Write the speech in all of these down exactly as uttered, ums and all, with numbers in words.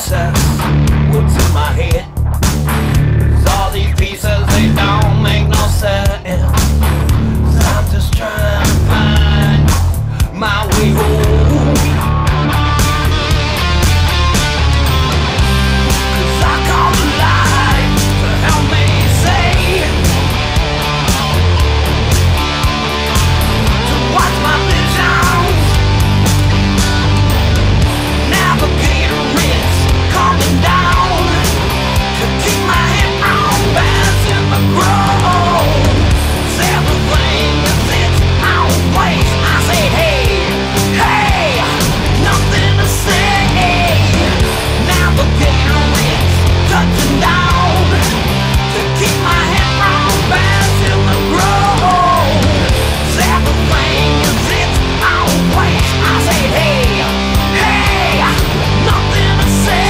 process. What's in my head? 'Cause all these pieces, they don't make no sense. I'm just trying to find my way home. 'Cause I call the light to help me say, to watch my visions, Navigator is coming down, to keep my head on balance in the grove. Everything is its own place. I say hey, hey, nothing to say. Navigator is touching down, to keep my head on balance in the grove. Everything is its own place. I say hey, hey, nothing to say.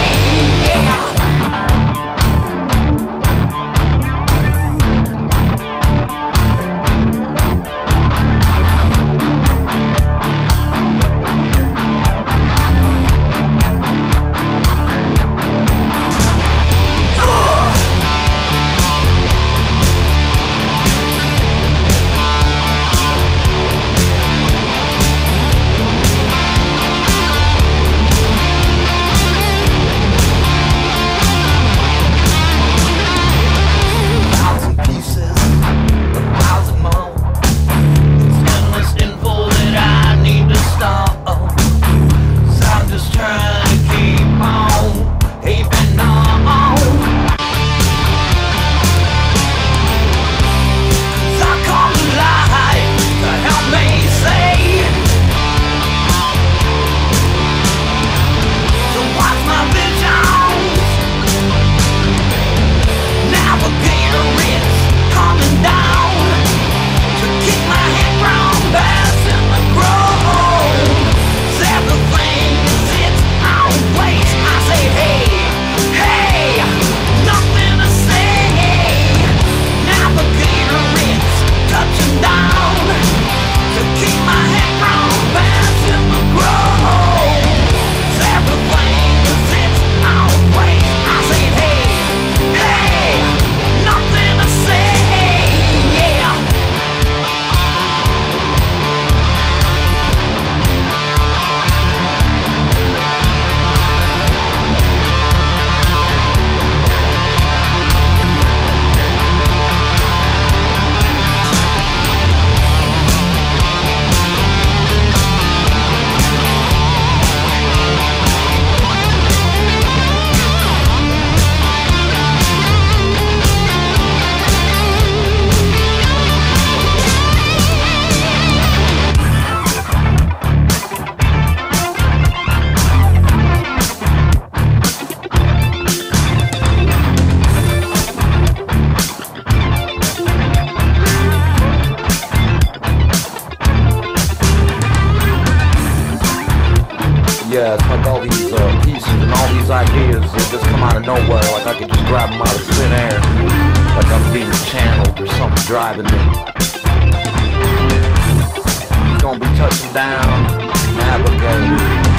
Yeah, it's like all these uh, pieces and all these ideas that just come out of nowhere. Like I could just grab them out of thin air, like I'm being channeled or something driving me. It's gonna be touching down, navigating.